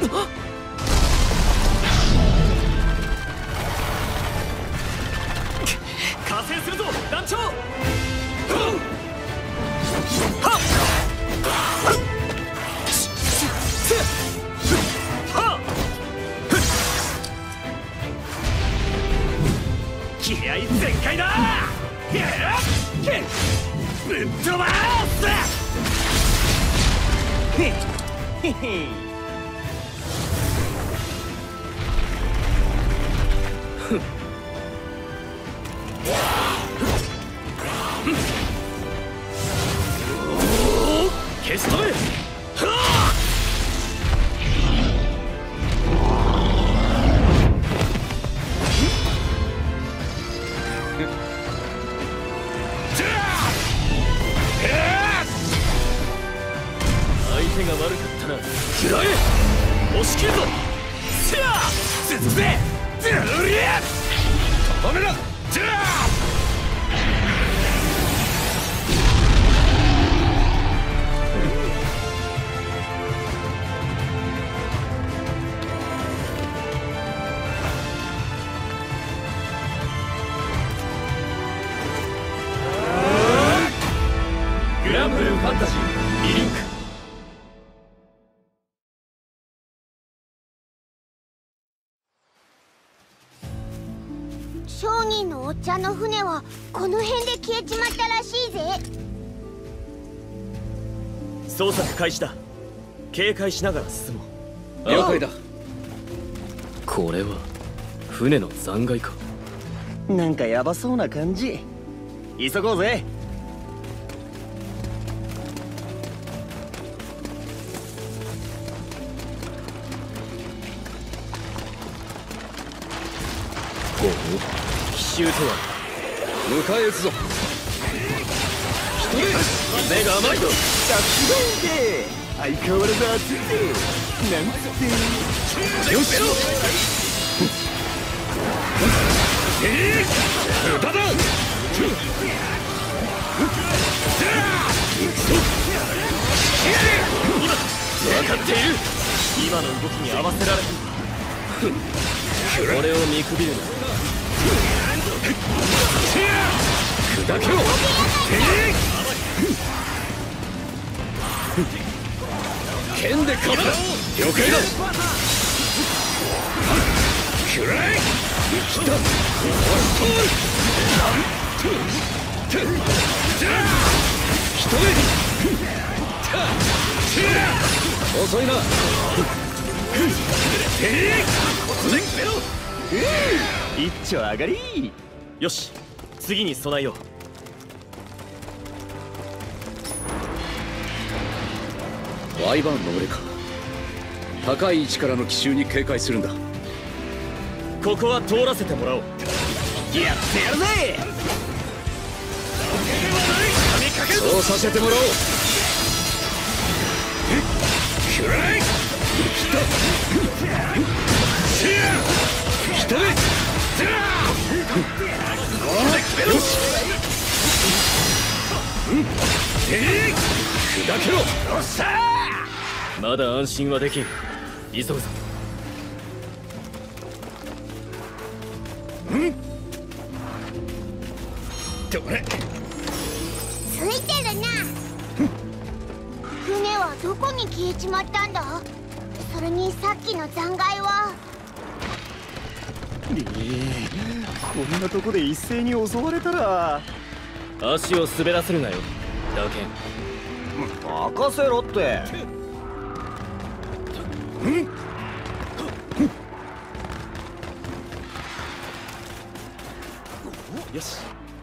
加勢するぞ団長。気合い全開だ。ぶっ飛ばす。へへへ。消し止め。相手が悪かったな。食らえ。押し切るぞ。せや続くぜ。うりゃとどめろ。グランブルーファンタジーリリンク。 商人のおっちゃんの船はこの辺で消えちまったらしいぜ。 捜索開始だ。警戒しながら進もう。 了解だ。 これは船の残骸か。 なんかヤバそうな感じ。急ごうぜ。 ほう、奇襲とは。 迎え撃つぞ。 目が甘いぞ。 さすがで相変わらず熱いぜ。なんつってよし。 歌だ。 分かっている。今の動きに合わせられる。俺を見くびるな。 砕けろ。剣でかむ。了解だ。くらえ。来た。一目。遅いな。 一丁上がり。 よし、次に備えよう。 ワイバーンの俺か。高い位置からの奇襲に警戒するんだ。 ここは通らせてもらおう。 やってやるぜ。 そうさせてもらおう。くらえ。来た。一目。よし。砕けろ。よっしゃー。まだ安心はできん。急ぐぞ。 どれ。 ついてるな。船はどこに消えちまったんだ。それにさっきの残骸は。 こんなとこで一斉に襲われたら。 足を滑らせるなよ、だけ。 任せろって。よし。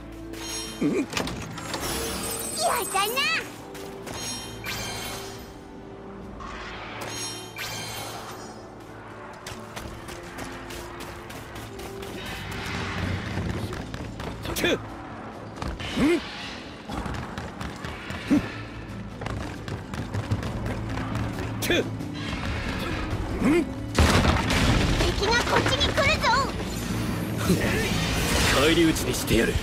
やったな。敵がこっちに来るぞ。 返り討ちにしてやる。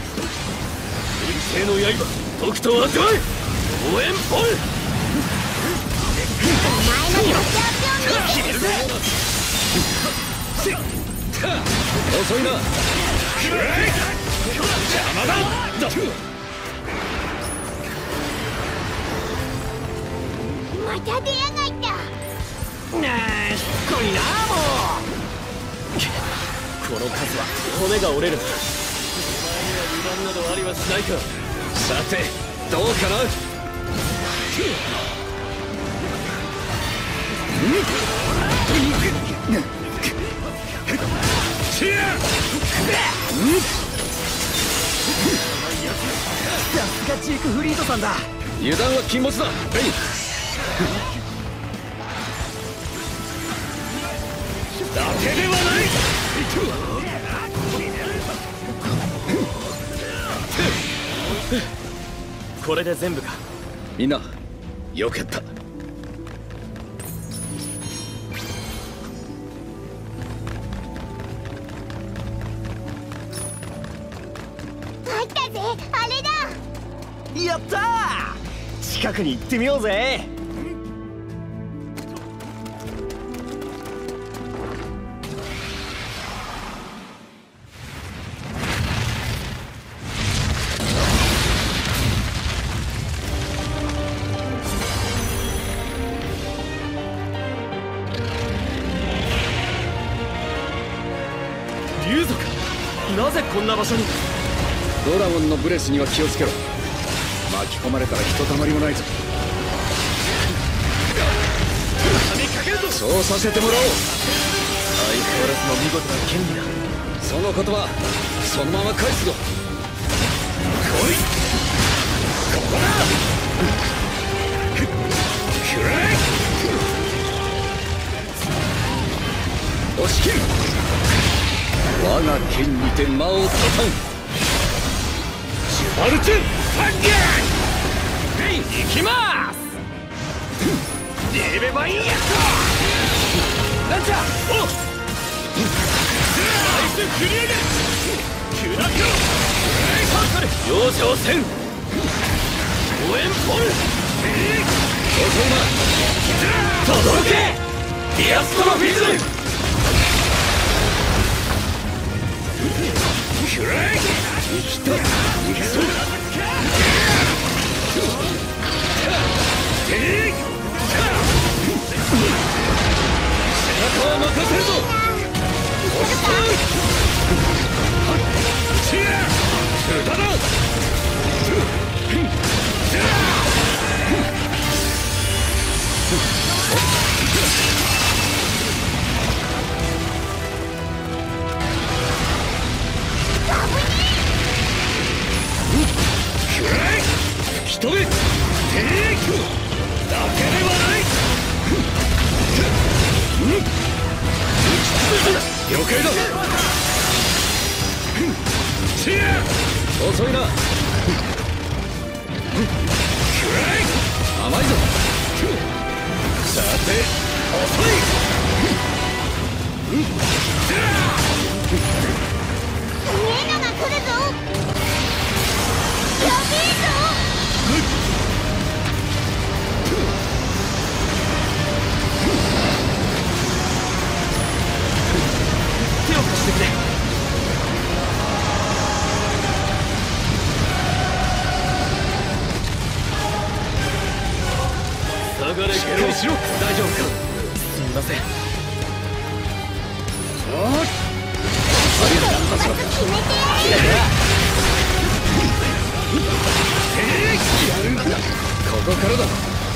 運勢の刃、とくと味わえ。応援ポン。 お前の活躍を見せる。 遅いな。 邪魔だ。 また出やがった。 しっこいなもう。この数は骨が折れる。お前には油断などありはしないか。 さてどうかな。 さすがジークフリートさんだ。 油断は禁物だ。 だけではない。これで全部か。 みんなよくやった。 あったぜ、あれだ。 やったー。近くに行ってみようぜ。 竜族、なぜこんな場所に。 ドラゴンのブレスには気をつけろ。巻き込まれたらひとたまりもないぞ。そうさせてもらおう。 相変わらずの見事な権利だ。 その言葉そのまま返すぞ。 来い。ここだ。くらえ。 押し切る。我が剣にて魔をたたん。 シュバルツファンギャン。行きまーす。レベバインやった。なんじゃ。おっ。ナイスクリアで。キュラキュロ。パーカル。養生戦。応援ポル。 遅いな。 届け。ディアストロフィズ。くらえ。生きた。行くぞ。背中を任せるぞ。押し込む。チア。歌だ。吹き飛べ。だけではない。 了解だ。遅いな。甘いぞ。 さて遅い。 すげえのが来るぞ。やべえぞ。 手を貸してくれ。下がれ。しっかりしろ。大丈夫か。すみません。 決めてやる。 ここからだ。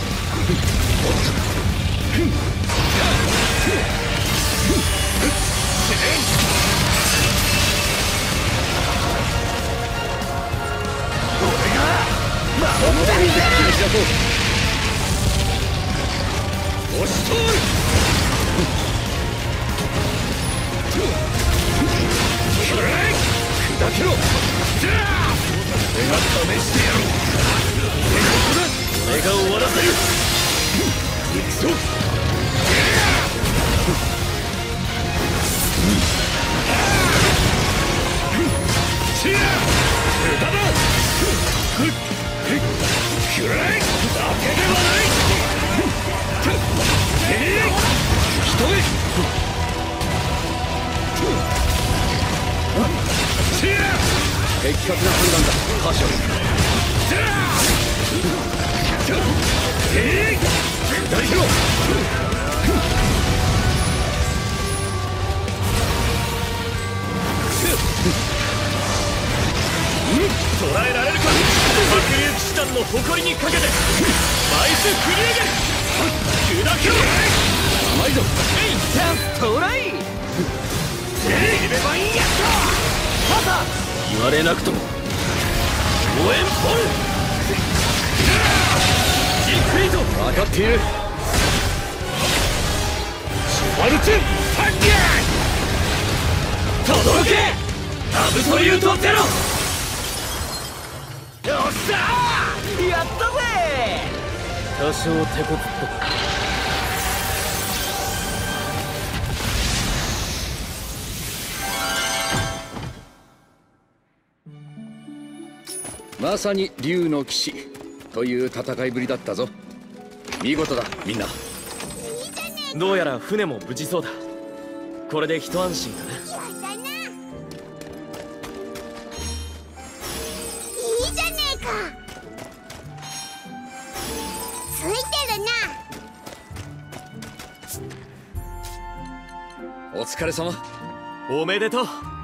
押し通る。砕けろ。俺が試してやろう。俺が終わらせる。行くぞ。チア。歌だ。くらえ。だけではない。吹き飛べ。 的確な判断だカショ大ヒロ捉えられるか。白竜騎士団の誇りにかけてバイス振り上げる。砕けろ。 甘いぞ。 チャンス到来。 レベバインやった。 言われなくとも応援ポルジークリート。 分かっている。 シュワルツェンタンゲー届けアブソリュートゼロ。よっしゃーやったぜ。 多少手こずったまさに竜の騎士という戦いぶりだったぞ。見事だみんな。 どうやら船も無事そうだ。これで一安心かな。 やだな。いいじゃねえか。ついてるな。 お疲れ様。 おめでとう